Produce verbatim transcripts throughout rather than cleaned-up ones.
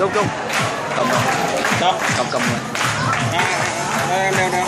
Trung Trung cầm Đó. cầm cầm Đây, đây, đây.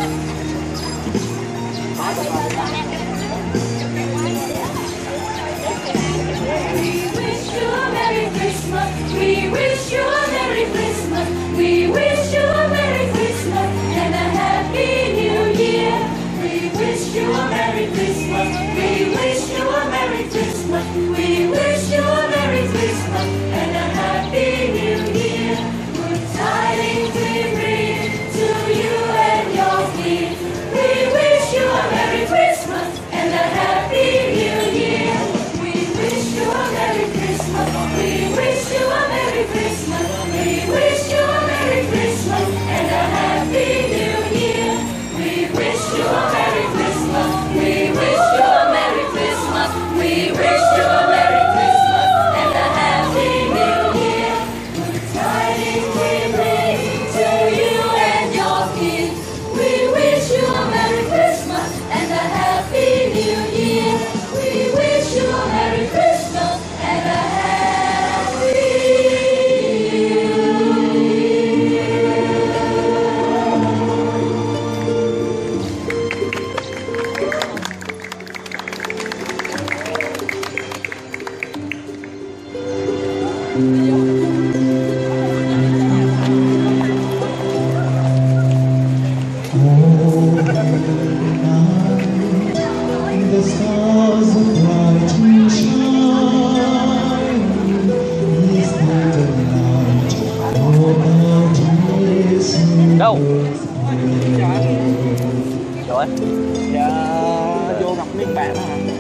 We wish you a Merry Christmas. We wish you a Merry Christmas and a Happy New Year. We wish you a Merry Christmas. We wish you a Merry Christmas. We wish you a Merry Christmas and a Happy New Year. Good tidings we bring to you and your kin. We wish you a Merry Christmas and a Happy New Year. We wish you a Merry Christmas. We wish you a Merry Christmas. We wish you a Merry Christmas and a Happy New Year. We wish you a Merry Christmas. We wish you a Merry Christmas. We wish you a Merry Christmas and a Happy New Year. Good tidings we bring to you and your kin. We wish you a Merry Christmas and a Happy New Year. We wish you a Merry Christmas and a Happy New Year. The stars are bright and shining. Is that a night for our Đâu? Rồi. Dạ vô gặp miếng bạn hả?